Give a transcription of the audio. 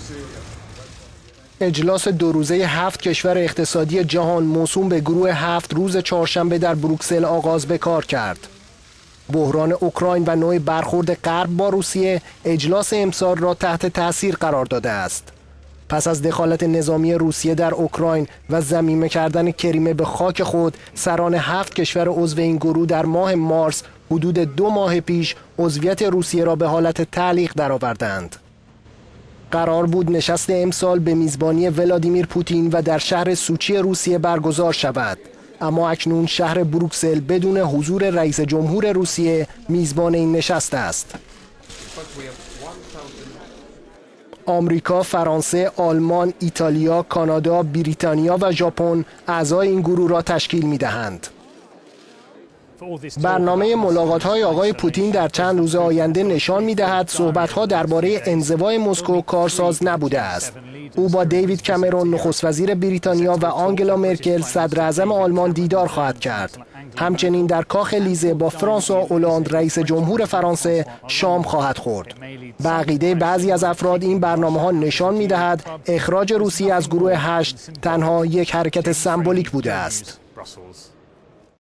اجلاس دو روزه 7 کشور اقتصادی جهان موسوم به گروه 7 روز چهارشنبه در بروکسل آغاز به کار کرد. بحران اوکراین و نوع برخورد غرب با روسیه اجلاس امسال را تحت تاثیر قرار داده است. پس از دخالت نظامی روسیه در اوکراین و ضمیمه کردن کریمه به خاک خود، سران 7 کشور عضو این گروه در ماه مارس حدود 2 ماه پیش عضویت روسیه را به حالت تعلیق درآوردند. قرار بود نشست امسال به میزبانی ولادیمیر پوتین و در شهر سوچی روسیه برگزار شود، اما اکنون شهر بروکسل بدون حضور رئیس جمهور روسیه میزبان این نشست است. آمریکا، فرانسه، آلمان، ایتالیا، کانادا، بریتانیا و ژاپن اعضای این گروه را تشکیل می‌دهند. برنامه ملاقات‌های آقای پوتین در چند روز آینده نشان می‌دهد صحبت‌ها درباره انزوای مسکو کارساز نبوده است. او با دیوید کامرون نخست وزیر بریتانیا و آنگلا مرکل صدر اعظم آلمان دیدار خواهد کرد. همچنین در کاخ لیزه با فرانسوا اولاند رئیس جمهور فرانسه شام خواهد خورد. به عقیده بعضی از افراد این برنامه‌ها نشان می‌دهد اخراج روسیه از گروه 8 تنها یک حرکت سمبولیک بوده است.